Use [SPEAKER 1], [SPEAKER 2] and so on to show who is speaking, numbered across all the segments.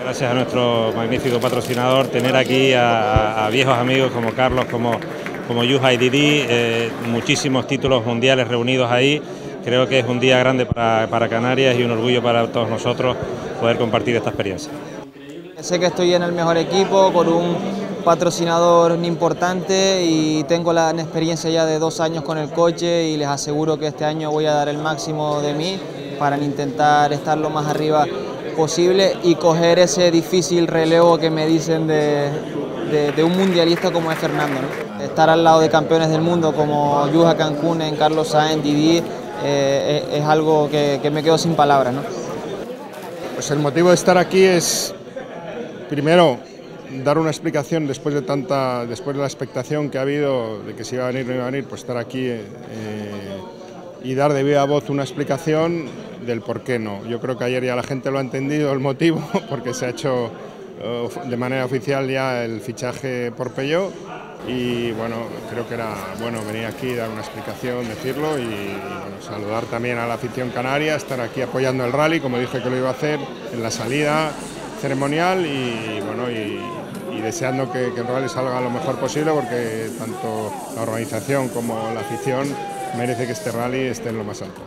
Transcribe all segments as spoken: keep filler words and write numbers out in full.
[SPEAKER 1] Gracias a nuestro magnífico patrocinador, tener aquí a, a viejos amigos como Carlos, como, como Juha y Didi, eh, muchísimos títulos mundiales reunidos ahí. Creo que es un día grande para, para Canarias y un orgullo para todos nosotros poder compartir esta experiencia.
[SPEAKER 2] Sé que estoy en el mejor equipo, con un patrocinador importante y tengo la experiencia ya de dos años con el coche y les aseguro que este año voy a dar el máximo de mí para intentar estar lo más arriba posible y coger ese difícil relevo que me dicen de, de, de un mundialista como es Fernando, ¿no? Estar al lado de campeones del mundo como Juha Kankkunen, Carlos Sainz, Didi, eh, es, es algo que, que me quedo sin palabras, ¿no?
[SPEAKER 3] Pues el motivo de estar aquí es, primero, dar una explicación después de tanta, después de la expectación que ha habido de que si iba a venir o no iba a venir, pues estar aquí eh, y dar de viva voz una explicación del por qué no. Yo creo que ayer ya la gente lo ha entendido el motivo, porque se ha hecho eh, de manera oficial ya el fichaje por Peugeot y bueno, creo que era bueno venir aquí, dar una explicación, decirlo y, y bueno, saludar también a la afición canaria, estar aquí apoyando el rally, como dije que lo iba a hacer en la salida ceremonial y bueno y, y deseando que, que el rally salga lo mejor posible porque tanto la organización como la afición merece que este rally esté en lo más alto.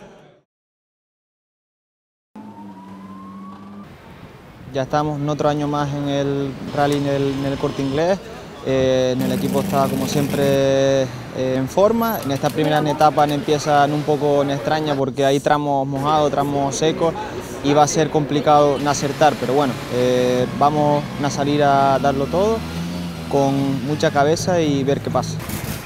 [SPEAKER 2] Ya estamos en otro año más en el rally en el, en el Corte Inglés. Eh, en el equipo está como siempre eh, en forma. En esta primera etapa empiezan un poco en extraña porque hay tramos mojados, tramos secos y va a ser complicado acertar, pero bueno, eh, vamos a salir a darlo todo con mucha cabeza y ver qué pasa.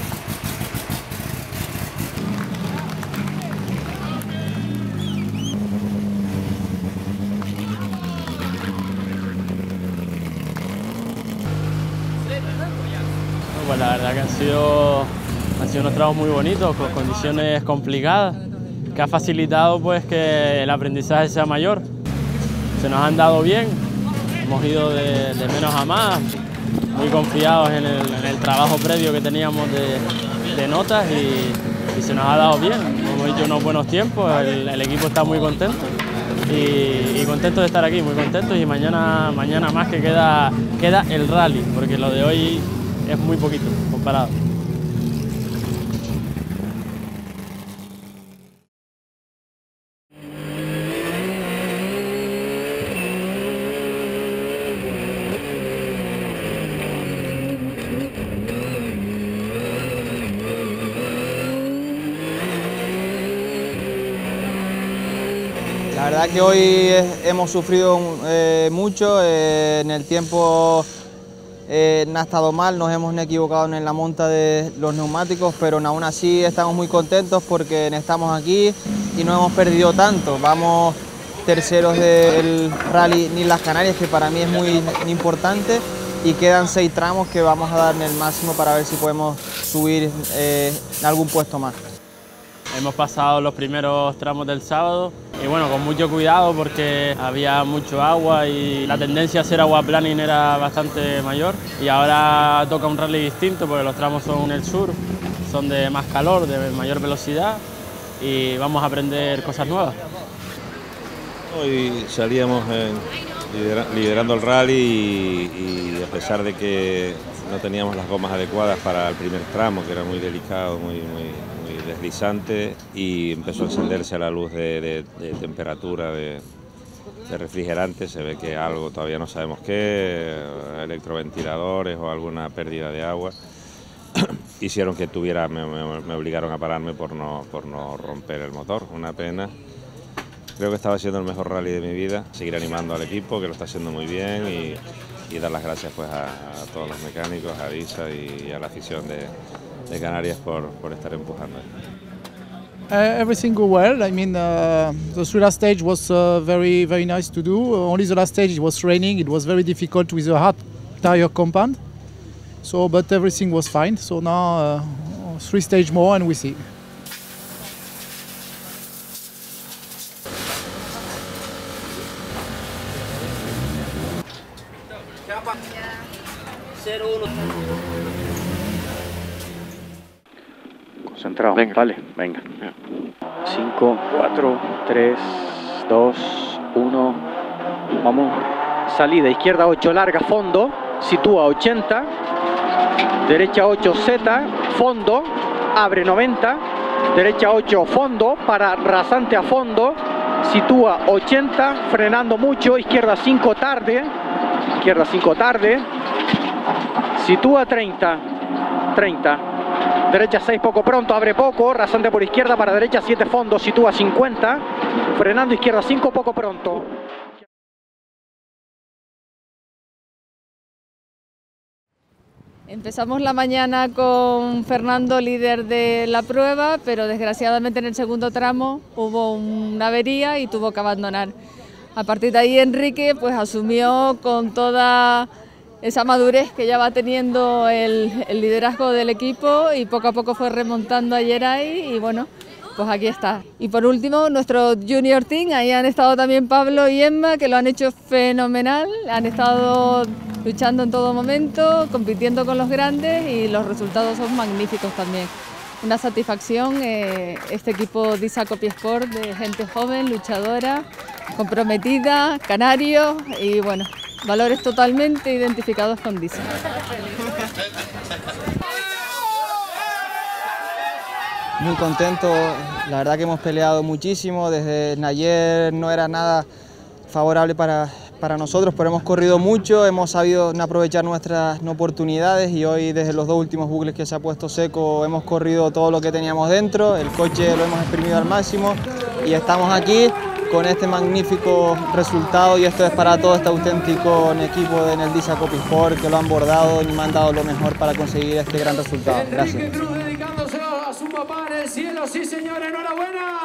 [SPEAKER 4] Pues la verdad que han sido, han sido unos tramos muy bonitos, con condiciones complicadas, que ha facilitado pues que el aprendizaje sea mayor. Se nos han dado bien, hemos ido de, de menos a más, muy confiados en el, en el trabajo previo que teníamos de, de notas y, y se nos ha dado bien. Hemos hecho unos buenos tiempos, el, el equipo está muy contento y, y contento de estar aquí, muy contentos y mañana, mañana más que queda, queda el rally, porque lo de hoy es muy poquito comparado.
[SPEAKER 2] La verdad que hoy hemos sufrido eh, mucho, eh, en el tiempo eh, no ha estado mal, nos hemos equivocado en la monta de los neumáticos, pero aún así estamos muy contentos porque estamos aquí y no hemos perdido tanto. Vamos terceros del rally Ni las Canarias, que para mí es muy importante, y quedan seis tramos que vamos a dar en el máximo para ver si podemos subir eh, algún puesto más.
[SPEAKER 4] Hemos pasado los primeros tramos del sábado y bueno, con mucho cuidado porque había mucho agua y la tendencia a hacer aquaplaning era bastante mayor y ahora toca un rally distinto porque los tramos son en el sur, son de más calor, de mayor velocidad y vamos a aprender cosas nuevas.
[SPEAKER 1] Hoy salíamos en, lidera, liderando el rally y, y a pesar de que no teníamos las gomas adecuadas para el primer tramo, que era muy delicado, muy, muy, muy deslizante, y empezó a encenderse a la luz de, de, de temperatura, de, de refrigerante, se ve que algo, todavía no sabemos qué, electroventiladores o alguna pérdida de agua, hicieron que tuviera, me, me, me obligaron a pararme por no, por no romper el motor, una pena. Creo que estaba haciendo el mejor rally de mi vida, seguir animando al equipo, que lo está haciendo muy bien, y, y dar las gracias pues a, a todos los mecánicos, a Visa y a la afición de, de Canarias por, por estar empujando.
[SPEAKER 5] Uh, everything go well. I mean, uh, the three last stage was uh, very, very nice to do. Uh, only the last stage it was raining. It was very difficult with a hard tire compound. So, but everything was fine. So now uh, three stage more and we see.
[SPEAKER 6] Concentrado, venga. Vale, venga. cinco, cuatro, tres, dos, uno, vamos.
[SPEAKER 7] salida, izquierda ocho, larga, fondo, sitúa ochenta, derecha ocho, Z, fondo, abre noventa, derecha ocho, fondo, para rasante a fondo, sitúa ochenta, frenando mucho, izquierda cinco, tarde, izquierda cinco, tarde, sitúa treinta, treinta, derecha seis, poco pronto, abre poco, rasante por izquierda, para derecha siete, fondo, sitúa cincuenta, frenando izquierda cinco, poco pronto.
[SPEAKER 8] Empezamos la mañana con Fernando líder de la prueba, pero desgraciadamente en el segundo tramo hubo una avería y tuvo que abandonar. A partir de ahí Enrique pues asumió con toda esa madurez que ya va teniendo el, el liderazgo del equipo y poco a poco fue remontando a Geray y bueno, pues aquí está. Y por último nuestro Junior Team, ahí han estado también Pablo y Emma, que lo han hecho fenomenal, han estado luchando en todo momento, compitiendo con los grandes y los resultados son magníficos también. Una satisfacción eh, este equipo DISA Copiesport de gente joven, luchadora, comprometida, canarios y bueno, valores totalmente identificados con DISA.
[SPEAKER 2] Muy contento, la verdad que hemos peleado muchísimo, desde ayer no era nada favorable para, para nosotros, pero hemos corrido mucho, hemos sabido aprovechar nuestras oportunidades y hoy desde los dos últimos bucles que se ha puesto seco hemos corrido todo lo que teníamos dentro, el coche lo hemos exprimido al máximo y estamos aquí con este magnífico resultado y esto es para todo este auténtico equipo en el DISA Copiesport que lo han bordado y me han dado lo mejor para conseguir este gran resultado. Gracias.
[SPEAKER 9] Dedicándoselo a su papá en el cielo, sí señor, enhorabuena.